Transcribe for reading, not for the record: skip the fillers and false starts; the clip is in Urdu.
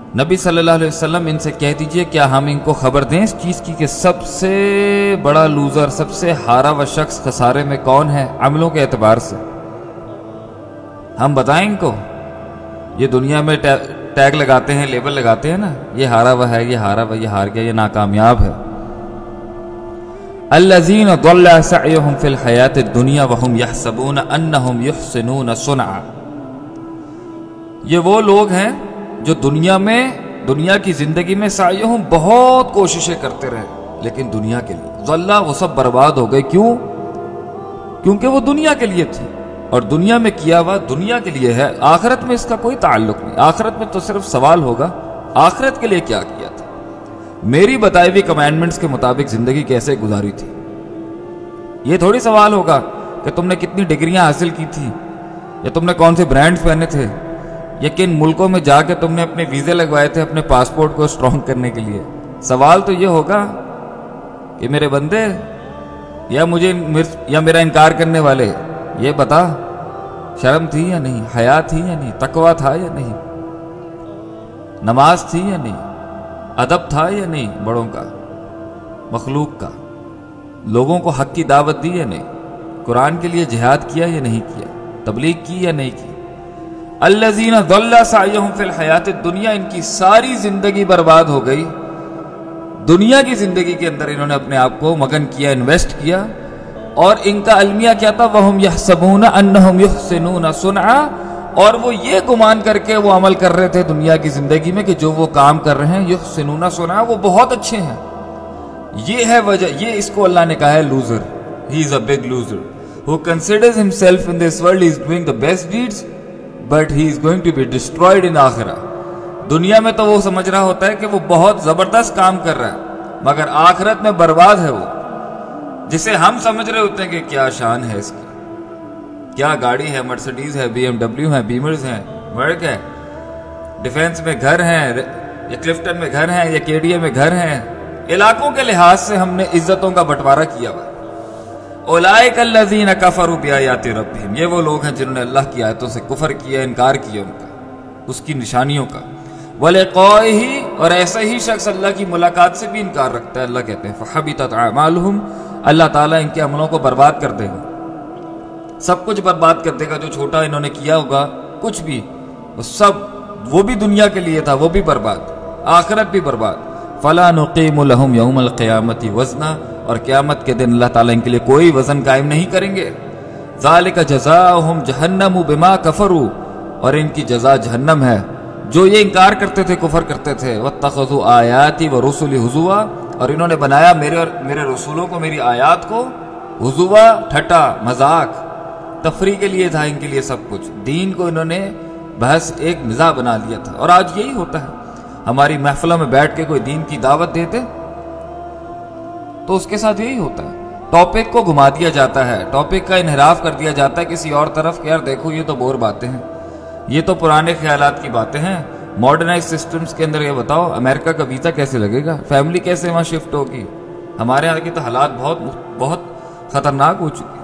نبی صلی اللہ علیہ وسلم ان سے کہہ دیجئے کیا ہم ان کو خبر دیں اس چیز کی کہ سب سے بڑا لوزر، سب سے ہارا ہوا شخص خسارے میں کون ہے عملوں کے اعتبار سے؟ ہم بتائیں ان کو؟ یہ دنیا میں ٹیگ لگاتے ہیں، لیبل لگاتے ہیں نا، یہ ہارا ہوا ہے، یہ ہارا ہوا، یہ ہار گیا، یہ ناکامیاب ہے۔ الذین ضل سعیہم فی الحیاۃ الدنیا وہم یحسبون انہم یحسنون صنعا، یہ وہ لوگ ہیں جو دنیا کی زندگی میں سعیہم بہت کوششیں کرتے رہے، لیکن دنیا کے لیے ضل، وہ سب برباد ہو گئے۔ کیوں؟ کیونکہ وہ دنیا کے لیے تھی، اور دنیا میں کیا ہوا دنیا کے لیے ہے، آخرت میں اس کا کوئی تعلق نہیں۔ آخرت میں تو صرف سوال ہوگا آخرت کے لیے کیا کیا تھا، میری بتائی ہوئی کمانڈمنٹس کے مطابق زندگی کیسے گزاری تھی۔ یہ تھوڑی سوال ہوگا کہ تم نے کتنی ڈگریاں حاصل کی تھی، یا تم نے کون سے برانڈز پہنے تھے، یا کن ملکوں میں جا کے تم نے اپنے ویزے لگوائے تھے اپنے پاسپورٹ کو اسٹرانگ کرنے کے لیے۔ سوال تو یہ ہوگا کہ میرے بندے یا میرا انکار کرنے والے، یہ بتا شرم تھی یا نہیں، حیا تھی یا نہیں، تقوی تھا یا نہیں، نماز تھی یا نہیں، ادب تھا یا نہیں، بڑوں کا، مخلوق کا، لوگوں کو حق کی دعوت دی یا نہیں، قرآن کے لیے جہاد کیا یا نہیں کیا، تبلیغ کی یا نہیں کی۔ الذین ضل سعیہم فی الحیاۃ الدنیا، ان کی ساری زندگی برباد ہو گئی، دنیا کی زندگی کے اندر انہوں نے اپنے آپ کو مگن کیا، انویسٹ کیا، اور ان کا المیہ کیا تھا؟ وَهُمْ يَحْسَبُونَ أَنَّهُمْ يُحْسِنُونَ صُنْعًا، اور وہ یہ گمان کر کے وہ عمل کر رہے تھے دنیا کی زندگی میں کہ جو وہ کام کر رہے ہیں يُحْسِنُونَ صُنْعًا، وہ بہت اچھے ہیں۔ یہ ہے وجہ، یہ اس کو اللہ نے کہا ہے loser, he is a big loser who considers himself in this world he is doing the best deeds but he is going to be destroyed in آخرہ۔ دنیا میں تو وہ سمجھ رہا ہوتا ہے کہ وہ بہت زبردست کام کر رہا ہے، مگر آخرت میں برباد ہے وہ، جسے ہم سمجھ رہے ہوتے ہیں کہ کیا شان ہے اس کی، کیا گاڑی ہے، مرسڈیز ہے، بی ایم ڈبلیو ہے، بیمرز ہیں، مرک ہے، ڈیفینس میں گھر ہیں، یا کلفٹن میں گھر ہیں، یا کے ڈی اے میں گھر ہیں۔ علاقوں کے لحاظ سے ہم نے عزتوں کا بٹوارہ کیا ہوا۔ اولئک الذین کفروا بآیات ربہم، یہ وہ لوگ ہیں جنہوں نے اللہ کی آیتوں سے کفر کیا، انکار کیا ان کا، اس کی نشانیوں کا۔ ولقائہ، اور ایسا ہی شخص اللہ کی ملاقات سے بھی انکار رکھتا ہے۔ اللہ کہتے ہیں فحبطت اعمالہم، اللہ تعالیٰ ان کے عملوں کو برباد کر دے گا، سب کچھ برباد کر دے گا، جو چھوٹا انہوں نے کیا ہوگا کچھ بھی، وہ سب، وہ بھی دنیا کے لیے تھا، وہ بھی برباد، آخرت بھی برباد۔ فلا نقیم لہم یوم القیامت وزنا، اور قیامت کے دن اللہ تعالیٰ ان کے لیے کوئی وزن قائم نہیں کریں گے۔ ذالک جزاؤہم جہنم بما کفروا، اور ان کی جزا جہنم ہے جو یہ انکار کرتے تھے، کفر کرتے تھے۔ واتخذوا آیاتی ورسلی ہزوا، اور انہوں نے بنایا میرے رسولوں کو، میری آیات کو ہزوا، ٹھٹا، مذاق، تفریح کے لیے تھا ان کے لیے سب کچھ، دین کو انہوں نے بحث ایک مزاح بنا لیا تھا۔ اور آج یہی ہوتا ہے، ہماری محفلوں میں بیٹھ کے کوئی دین کی دعوت دیتے تو اس کے ساتھ یہی ہوتا ہے، ٹاپک کو گھما دیا جاتا ہے، ٹاپک کا انحراف کر دیا جاتا ہے کسی اور طرف کہ یار دیکھو یہ تو بور باتیں ہیں، یہ تو پرانے خیالات کی باتیں ہیں، ماڈرنائز سسٹمز کے اندر یہ بتاؤ امریکہ کا ویزا کیسے لگے گا، فیملی کیسے وہاں شفٹ ہوگی، ہمارے یہاں کی تو حالات بہت خطرناک ہو چکی۔